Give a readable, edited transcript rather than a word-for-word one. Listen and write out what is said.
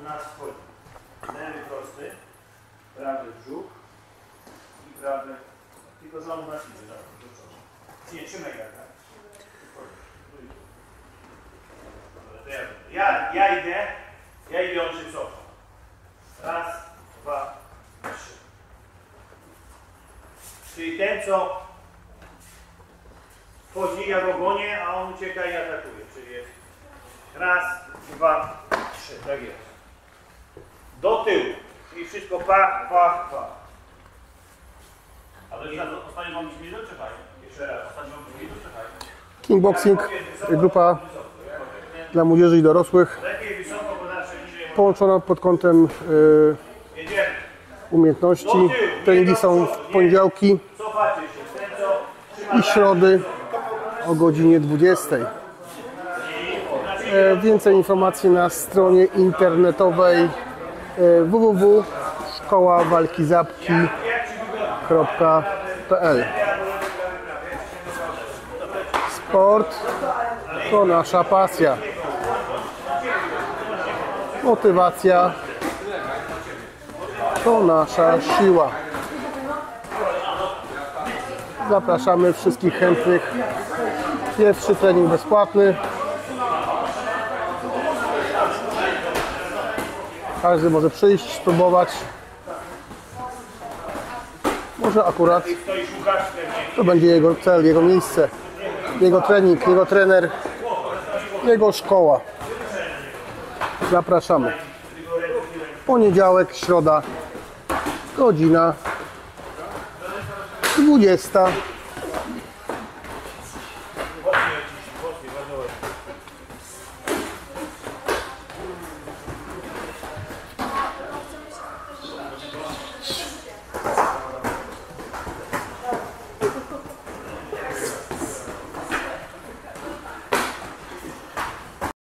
nas wchodzi. Lewy prosty, prawy brzuch i prawy, tylko że on u nas idzie, tak, do przodu. Nie, trzymaj tak, tak? Ja idę, on się cofa. Raz, dwa, trzy. Czyli ten, co wchodzi, ja go gonię, a on ucieka i atakuje. Czyli jest raz, dwa, trzy. Tak jest. Do tyłu. Czyli wszystko pach, pach, pach. Ale już ostatnio mam zmienić, czy fajnie? Jeszcze raz. Ostatnio mam zmienić, czy fajnie? Kickboxing, grupa dla młodzieży i dorosłych, Lepiej wysoko, bo zawsze niżej. połączona pod kątem Jedziemy. umiejętności. Treningi są w poniedziałki Cofacie się. Ten, co trzyma i środy o godzinie 20. Więcej informacji na stronie internetowej www.szkoławalkizapki.pl. Sport to nasza pasja. Motywacja to nasza siła. Zapraszamy wszystkich chętnych. Pierwszy trening bezpłatny. Każdy może przyjść, spróbować. Może akurat to będzie jego cel, jego miejsce, jego trening, jego trener, jego szkoła. Zapraszamy. Poniedziałek, środa, godzina 20.